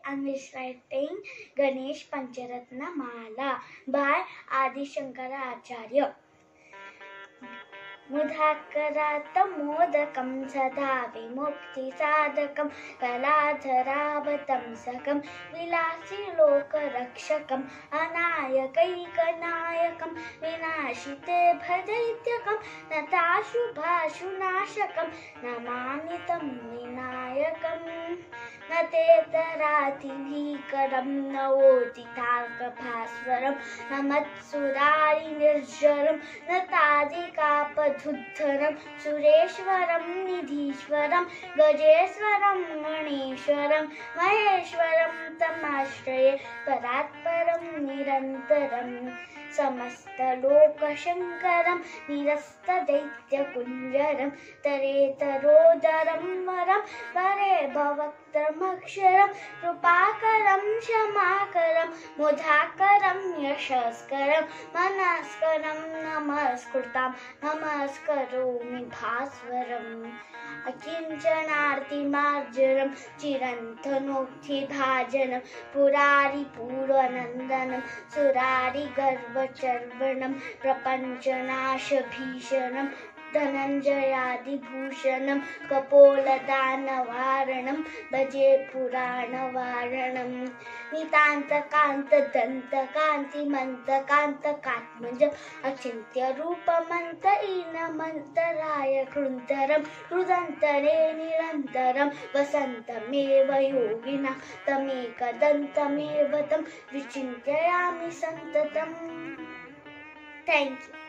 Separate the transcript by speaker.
Speaker 1: I'm reciting Ganesh Pancharatna Mala by Adi Shankara Acharya. मुधाकरात्तमोदकं सदा विमुक्तिसाधकं कलाधरावतंसकं विलासिलोकरक्षकम् अनायकैकनायकं विनाशिते भदैत्यकं नताशुभाशुनाशकं नमामि तं विनायकम् न तेतरातिभीकरं न ओदितार्कभास्वरं न मत्सुरारिनिर्जरं न तादिकापधुद्धरं सुरेश्वरं निधीश्वरं गजेश्वरं गणेश्वरं महेश्वरं तमाश्रये परात्परं निरन्तरं समस्तलोकशङ्करं निरस्तदैत्यकुञ्जरं तरेतरोदरं वरं वरे भवक्त्रमक्षरं कृपाकरं क्षमाकरं मुधाकरं यशस्करं मनस्करं नमस्कृतां नमस्करोमि भास्वरम् अकिञ्चनार्तिमार्जनं चिरन्तनोक्तिभाजनं पुरारिपूर्वनन्दनं सुरारिगर्वचर्वणं प्रपञ्चनाशभीषणं धनञ्जयादिभूषणं कपोलदानवारणं भजे पुराणवारणं नितान्तकान्तदन्तकान्तिमन्तकान्तकात्मजम् अचिन्त्यरूपमन्तहीनमन्तराय कृन्तरं हृदन्तरे निरन्तरं वसन्तमेव योगिना तमेकदन्तमेव तं विचिन्तयामि सन्ततम्। Thank you.